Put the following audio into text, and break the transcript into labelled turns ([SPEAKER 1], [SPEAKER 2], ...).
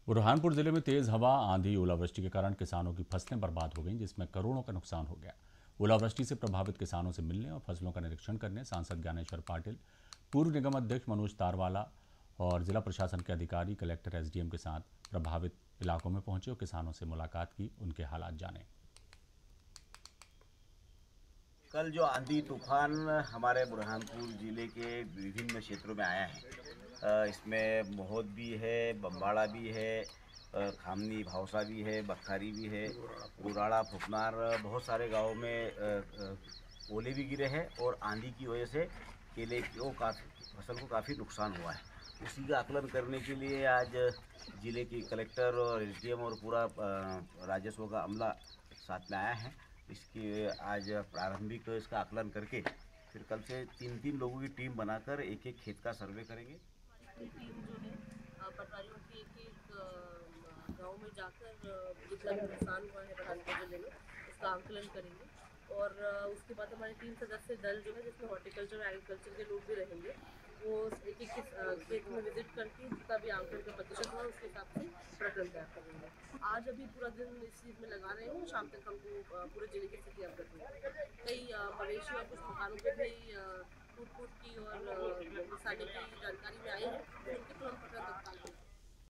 [SPEAKER 1] बुरहानपुर जिले में तेज हवा, आंधी, ओलावृष्टि के कारण किसानों की फसलें बर्बाद हो गईं, जिसमें करोड़ों का नुकसान हो गया। ओलावृष्टि से प्रभावित किसानों से मिलने और फसलों का निरीक्षण करने सांसद ज्ञानेश्वर पाटिल, पूर्व निगम अध्यक्ष मनोज तारवाला और जिला प्रशासन के अधिकारी, कलेक्टर, एसडीएम के साथ प्रभावित इलाकों में पहुंचे और किसानों से मुलाकात की, उनके हालात जाने।
[SPEAKER 2] कल जो आंधी तूफान हमारे बुरहानपुर ज़िले के विभिन्न क्षेत्रों में आया है, इसमें मोहद भी है, बम्बाड़ा भी है, खामनी भावसा भी है, बखारी भी है, उराड़ा, फुकनार, बहुत सारे गाँवों में ओले भी गिरे हैं और आंधी की वजह से केले को काफ़ी फसल को काफ़ी नुकसान हुआ है। उसी का आकलन करने के लिए आज ज़िले की कलेक्टर और एसडीएम और पूरा राजस्व का अमला साथ में आया है। इसकी आज प्रारंभिक इसका आकलन करके फिर कल से 3-3 लोगों की टीम बनाकर एक-एक खेत का सर्वे करेंगे।
[SPEAKER 3] टीम जो है पटवारियों की एक गांव में जाकर जितना भी नुकसान हुआ है बुरहानपुर जिले में उसका आंकलन करेंगे और उसके बाद हमारे 3 सदस्य दल जो है जिसमें हॉर्टिकल्चर और एग्रीकल्चर के लोग भी रहेंगे, वो एक एक खेत में विजिट करके जितना भी आंकलन का प्रतिशत हुआ उसके हिसाब से प्रकरण तैयार करेंगे। आज अभी पूरा दिन इस चीज़ में लगा रहे हैं, शाम तक हमको पूरे जिले की स्थिति अवगत होगी। कई मवेशी और कुछ मकानों पर भी टूट फूट की और नुकसानी की जानकारी में आई है।